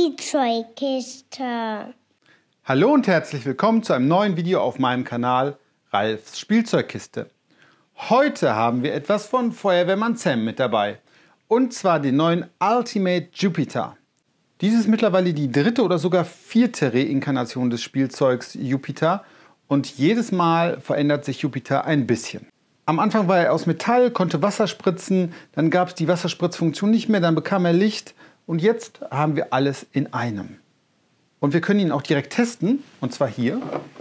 Spielzeugkiste. Hallo und herzlich willkommen zu einem neuen Video auf meinem Kanal Ralfs Spielzeugkiste. Heute haben wir etwas von Feuerwehrmann Sam mit dabei. Und zwar den neuen Ultimate Jupiter. Dies ist mittlerweile die dritte oder sogar vierte Reinkarnation des Spielzeugs Jupiter. Und jedes Mal verändert sich Jupiter ein bisschen. Am Anfang war er aus Metall, konnte Wasser spritzen, dann gab es die Wasserspritzfunktion nicht mehr, dann bekam er Licht und jetzt haben wir alles in einem. Und wir können ihn auch direkt testen, und zwar hier.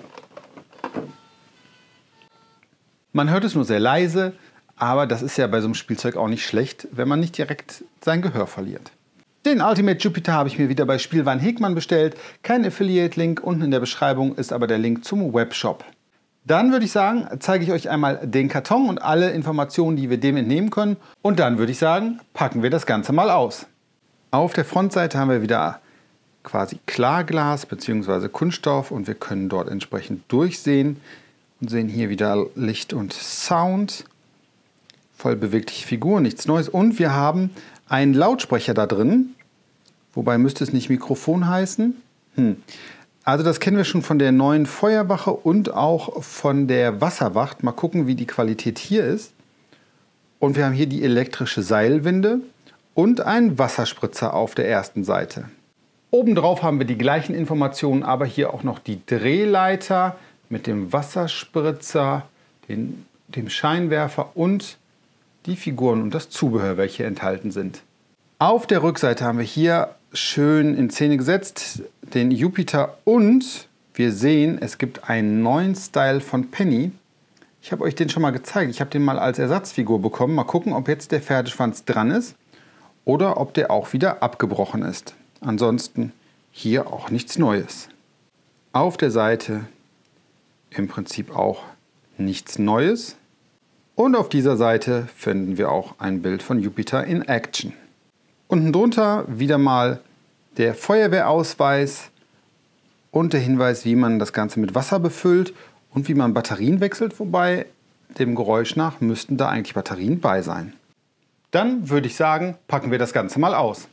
Man hört es nur sehr leise, aber das ist ja bei so einem Spielzeug auch nicht schlecht, wenn man nicht direkt sein Gehör verliert. Den Ultimate Jupiter habe ich mir wieder bei Spielwaren Hegmann bestellt. Kein Affiliate-Link, unten in der Beschreibung ist aber der Link zum Webshop. Dann würde ich sagen, zeige ich euch einmal den Karton und alle Informationen, die wir dem entnehmen können. Und dann würde ich sagen, packen wir das Ganze mal aus. Auf der Frontseite haben wir wieder quasi Klarglas bzw. Kunststoff und wir können dort entsprechend durchsehen und sehen hier wieder Licht und Sound. Voll bewegliche Figur, nichts Neues. Und wir haben einen Lautsprecher da drin. Wobei müsste es nicht Mikrofon heißen. Also das kennen wir schon von der neuen Feuerwache und auch von der Wasserwacht. Mal gucken, wie die Qualität hier ist. Und wir haben hier die elektrische Seilwinde und einen Wasserspritzer auf der ersten Seite. Obendrauf haben wir die gleichen Informationen, aber hier auch noch die Drehleiter mit dem Wasserspritzer, dem Scheinwerfer und die Figuren und das Zubehör, welche enthalten sind. Auf der Rückseite haben wir hier schön in Szene gesetzt den Jupiter und wir sehen, es gibt einen neuen Style von Penny. Ich habe euch den schon mal gezeigt. Ich habe den mal als Ersatzfigur bekommen. Mal gucken, ob jetzt der Pferdeschwanz dran ist oder ob der auch wieder abgebrochen ist. Ansonsten hier auch nichts Neues. Auf der Seite im Prinzip auch nichts Neues. Und auf dieser Seite finden wir auch ein Bild von Jupiter in Action. Unten drunter wieder mal der Feuerwehrausweis und der Hinweis, wie man das Ganze mit Wasser befüllt und wie man Batterien wechselt, wobei dem Geräusch nach müssten da eigentlich Batterien bei sein. Dann würde ich sagen, packen wir das Ganze mal aus.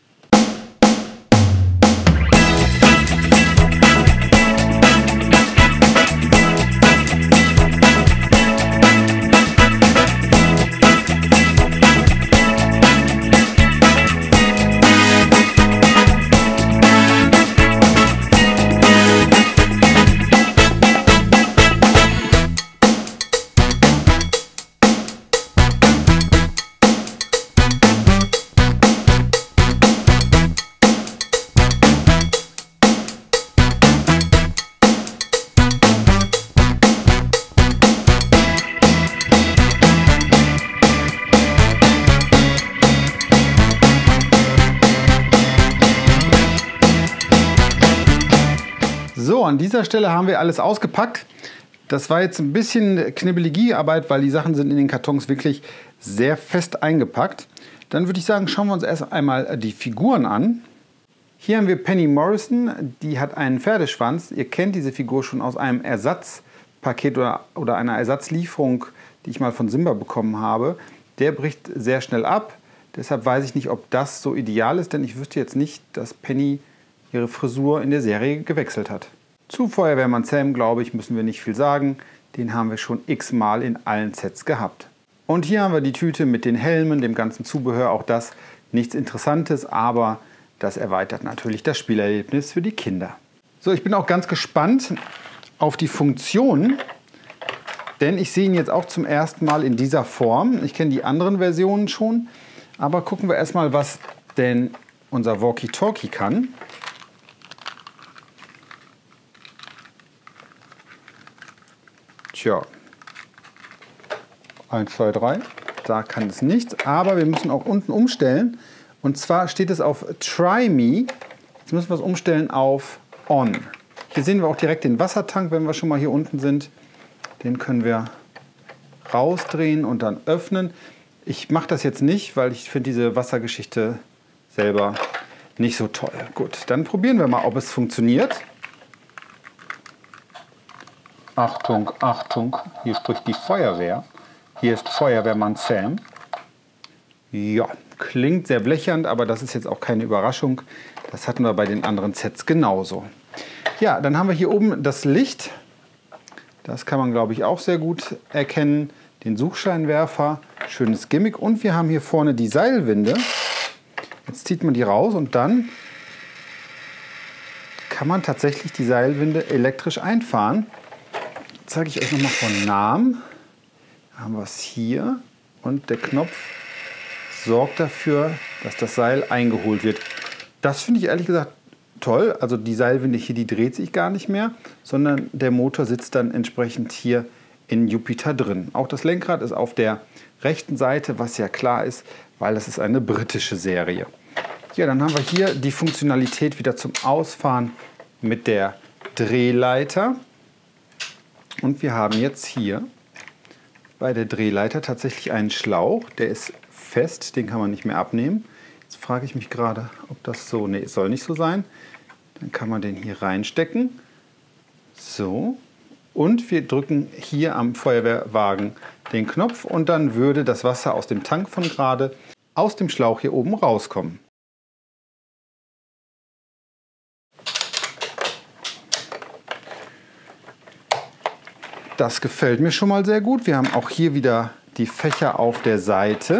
So, an dieser Stelle haben wir alles ausgepackt. Das war jetzt ein bisschen knibbelige Arbeit, weil die Sachen sind in den Kartons wirklich sehr fest eingepackt. Dann würde ich sagen, schauen wir uns erst einmal die Figuren an. Hier haben wir Penny Morrison, die hat einen Pferdeschwanz. Ihr kennt diese Figur schon aus einem Ersatzpaket oder einer Ersatzlieferung, die ich mal von Simba bekommen habe. Der bricht sehr schnell ab. Deshalb weiß ich nicht, ob das so ideal ist, denn ich wüsste jetzt nicht, dass Penny ihre Frisur in der Serie gewechselt hat. Zu Feuerwehrmann Sam, glaube ich, müssen wir nicht viel sagen. Den haben wir schon x-mal in allen Sets gehabt. Und hier haben wir die Tüte mit den Helmen, dem ganzen Zubehör. Auch das nichts Interessantes, aber das erweitert natürlich das Spielerlebnis für die Kinder. So, ich bin auch ganz gespannt auf die Funktion, denn ich sehe ihn jetzt auch zum ersten Mal in dieser Form. Ich kenne die anderen Versionen schon, aber gucken wir erstmal, was denn unser Walkie-Talkie kann. Tja, 1, 2, 3, da kann es nichts, aber wir müssen auch unten umstellen. Und zwar steht es auf Try Me. Jetzt müssen wir es umstellen auf On. Hier sehen wir auch direkt den Wassertank, wenn wir schon mal hier unten sind. Den können wir rausdrehen und dann öffnen. Ich mache das jetzt nicht, weil ich finde diese Wassergeschichte selber nicht so toll. Gut, dann probieren wir mal, ob es funktioniert. Achtung, Achtung, hier spricht die Feuerwehr. Hier ist Feuerwehrmann Sam. Ja, klingt sehr blechernd, aber das ist jetzt auch keine Überraschung. Das hatten wir bei den anderen Sets genauso. Ja, dann haben wir hier oben das Licht. Das kann man, glaube ich, auch sehr gut erkennen. Den Suchscheinwerfer, schönes Gimmick. Und wir haben hier vorne die Seilwinde. Jetzt zieht man die raus und dann kann man tatsächlich die Seilwinde elektrisch einfahren. Jetzt zeige ich euch nochmal von nahem. Da haben wir es hier und der Knopf sorgt dafür, dass das Seil eingeholt wird. Das finde ich ehrlich gesagt toll. Also die Seilwinde hier, die dreht sich gar nicht mehr, sondern der Motor sitzt dann entsprechend hier in Jupiter drin. Auch das Lenkrad ist auf der rechten Seite, was ja klar ist, weil das ist eine britische Serie. Ja, dann haben wir hier die Funktionalität wieder zum Ausfahren mit der Drehleiter. Und wir haben jetzt hier bei der Drehleiter tatsächlich einen Schlauch, der ist fest, den kann man nicht mehr abnehmen. Jetzt frage ich mich gerade, ob das so, nee, es soll nicht so sein. Dann kann man den hier reinstecken. So. Und wir drücken hier am Feuerwehrwagen den Knopf und dann würde das Wasser aus dem Tank von gerade aus dem Schlauch hier oben rauskommen. Das gefällt mir schon mal sehr gut. Wir haben auch hier wieder die Fächer auf der Seite.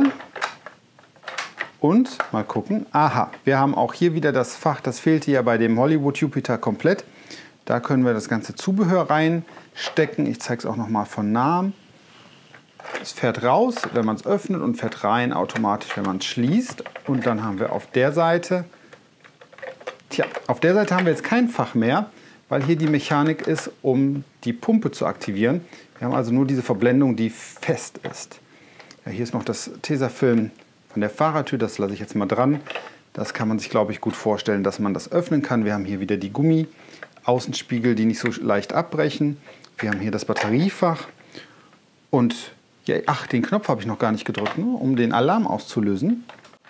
Und mal gucken. Aha, wir haben auch hier wieder das Fach, das fehlte ja bei dem Hollywood Jupiter komplett. Da können wir das ganze Zubehör reinstecken. Ich zeige es auch noch mal von nahem. Es fährt raus, wenn man es öffnet, und fährt rein automatisch, wenn man es schließt. Und dann haben wir auf der Seite, auf der Seite haben wir jetzt kein Fach mehr, weil hier die Mechanik ist, um die Pumpe zu aktivieren. Wir haben also nur diese Verblendung, die fest ist. Ja, hier ist noch das Tesafilm von der Fahrertür, das lasse ich jetzt mal dran. Das kann man sich, glaube ich, gut vorstellen, dass man das öffnen kann. Wir haben hier wieder die Gummi-Außenspiegel, die nicht so leicht abbrechen. Wir haben hier das Batteriefach. Und ja, ach, den Knopf habe ich noch gar nicht gedrückt, ne, um den Alarm auszulösen.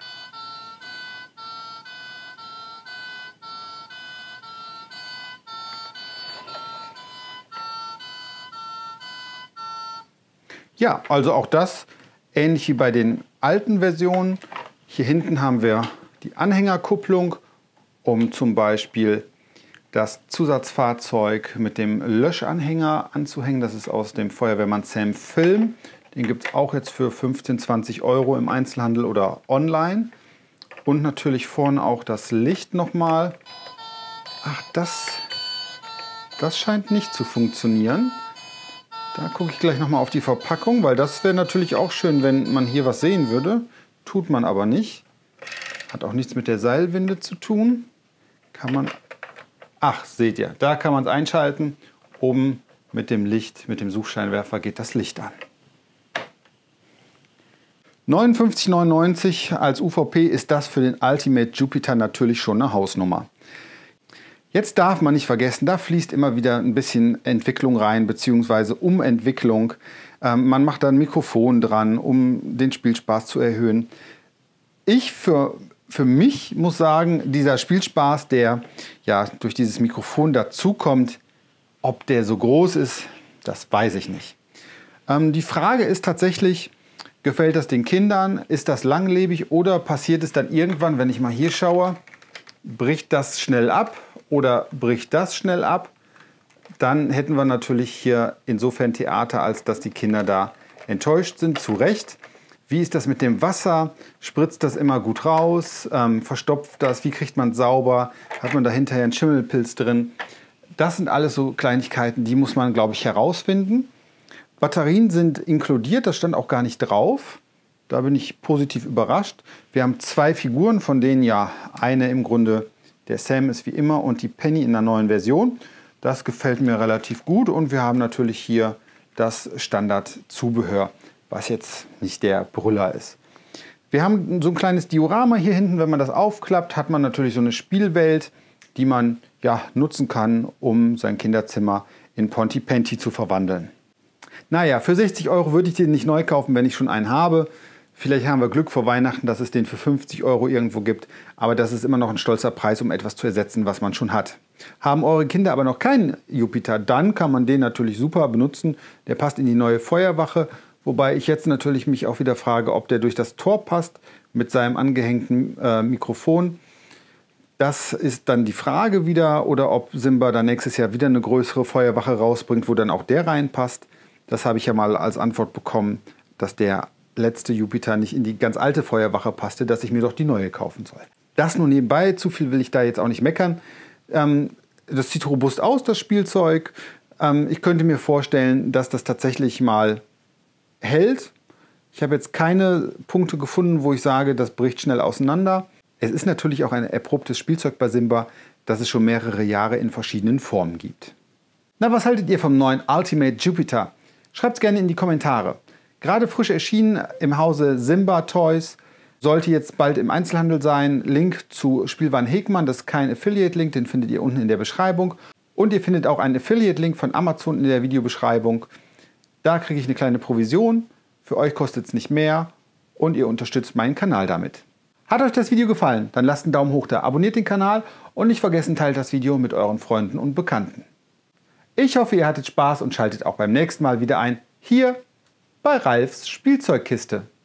Ja, also auch das ähnlich wie bei den alten Versionen. Hier hinten haben wir die Anhängerkupplung, um zum Beispiel das Zusatzfahrzeug mit dem Löschanhänger anzuhängen. Das ist aus dem Feuerwehrmann Sam Film. Den gibt es auch jetzt für 15, 20 Euro im Einzelhandel oder online. Und natürlich vorne auch das Licht nochmal. Ach, das scheint nicht zu funktionieren. Da gucke ich gleich nochmal auf die Verpackung, weil das wäre natürlich auch schön, wenn man hier was sehen würde. Tut man aber nicht. Hat auch nichts mit der Seilwinde zu tun. Kann man... Ach, seht ihr, da kann man es einschalten. Oben mit dem Licht, mit dem Suchscheinwerfer geht das Licht an. 59,99 als UVP ist das für den Ultimate Jupiter natürlich schon eine Hausnummer. Jetzt darf man nicht vergessen, da fließt immer wieder ein bisschen Entwicklung rein, beziehungsweise Umentwicklung. Man macht da ein Mikrofon dran, um den Spielspaß zu erhöhen. Ich für mich muss sagen, dieser Spielspaß, der ja durch dieses Mikrofon dazukommt, ob der so groß ist, das weiß ich nicht. Die Frage ist tatsächlich, gefällt das den Kindern? Ist das langlebig oder passiert es dann irgendwann, wenn ich mal hier schaue, bricht das schnell ab? Oder bricht das schnell ab, dann hätten wir natürlich hier insofern Theater, als dass die Kinder da enttäuscht sind, zu Recht. Wie ist das mit dem Wasser? Spritzt das immer gut raus? Verstopft das? Wie kriegt man es sauber? Hat man da hinterher einen Schimmelpilz drin? Das sind alles so Kleinigkeiten, die muss man, glaube ich, herausfinden. Batterien sind inkludiert, das stand auch gar nicht drauf. Da bin ich positiv überrascht. Wir haben 2 Figuren, von denen ja eine im Grunde der Sam ist wie immer und die Penny in der neuen Version. Das gefällt mir relativ gut und wir haben natürlich hier das Standardzubehör, was jetzt nicht der Brüller ist. Wir haben so ein kleines Diorama hier hinten. Wenn man das aufklappt, hat man natürlich so eine Spielwelt, die man ja nutzen kann, um sein Kinderzimmer in Pontypandy zu verwandeln. Naja, für 60 Euro würde ich den nicht neu kaufen, wenn ich schon einen habe. Vielleicht haben wir Glück vor Weihnachten, dass es den für 50 Euro irgendwo gibt. Aber das ist immer noch ein stolzer Preis, um etwas zu ersetzen, was man schon hat. Haben eure Kinder aber noch keinen Jupiter, dann kann man den natürlich super benutzen. Der passt in die neue Feuerwache, Wobei ich jetzt natürlich mich auch wieder frage, ob der durch das Tor passt mit seinem angehängten Mikrofon. Das ist dann die Frage wieder, oder ob Simba dann nächstes Jahr wieder eine größere Feuerwache rausbringt, wo dann auch der reinpasst. Das habe ich ja mal als Antwort bekommen, dass der letzte Jupiter nicht in die ganz alte Feuerwache passte, dass ich mir doch die neue kaufen soll. Das nur nebenbei, zu viel will ich da jetzt auch nicht meckern. Das sieht robust aus, das Spielzeug. Ich könnte mir vorstellen, dass das tatsächlich mal hält. Ich habe jetzt keine Punkte gefunden, wo ich sage, das bricht schnell auseinander. Es ist natürlich auch ein erprobtes Spielzeug bei Simba, das es schon mehrere Jahre in verschiedenen Formen gibt. Na, was haltet ihr vom neuen Ultimate Jupiter? Schreibt es gerne in die Kommentare. Gerade frisch erschienen im Hause Simba Toys, sollte jetzt bald im Einzelhandel sein. Link zu Spielwaren Hegmann, das ist kein Affiliate-Link, den findet ihr unten in der Beschreibung. Und ihr findet auch einen Affiliate-Link von Amazon in der Videobeschreibung. Da kriege ich eine kleine Provision. Für euch kostet es nicht mehr und ihr unterstützt meinen Kanal damit. Hat euch das Video gefallen? Dann lasst einen Daumen hoch da, abonniert den Kanal und nicht vergessen, teilt das Video mit euren Freunden und Bekannten. Ich hoffe, ihr hattet Spaß und schaltet auch beim nächsten Mal wieder ein, hier bei Ralfs Spielzeugkiste.